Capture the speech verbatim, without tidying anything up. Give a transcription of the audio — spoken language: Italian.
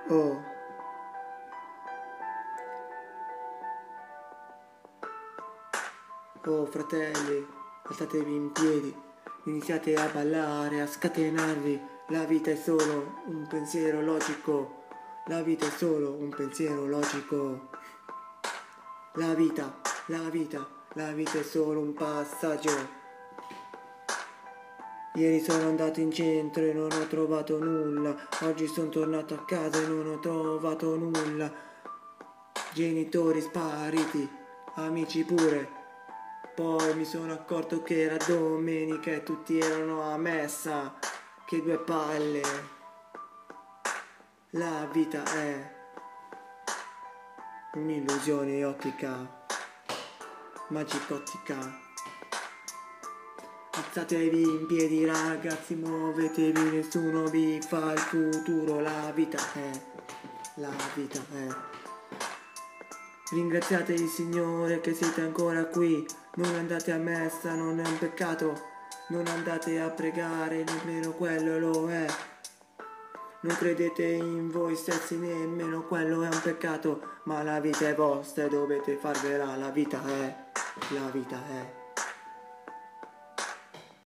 Oh, oh fratelli, alzatevi in piedi, iniziate a ballare, a scatenarvi. La vita è solo un pensiero logico. La vita è solo un pensiero logico. La vita, la vita, la vita è solo un passaggio. Ieri sono andato in centro e non ho trovato nulla. Oggi sono tornato a casa e non ho trovato nulla. Genitori spariti, amici pure. Poi mi sono accorto che era domenica e tutti erano a messa. Che due palle. La vita è un'illusione ottica, magicottica. Alzatevi in piedi ragazzi, muovetevi, nessuno vi fa il futuro. La vita è, la vita è. Ringraziate il Signore che siete ancora qui. Non andate a messa, non è un peccato. Non andate a pregare, nemmeno quello lo è. Non credete in voi stessi, nemmeno quello è un peccato. Ma la vita è vostra e dovete farvela. La vita è, la vita è.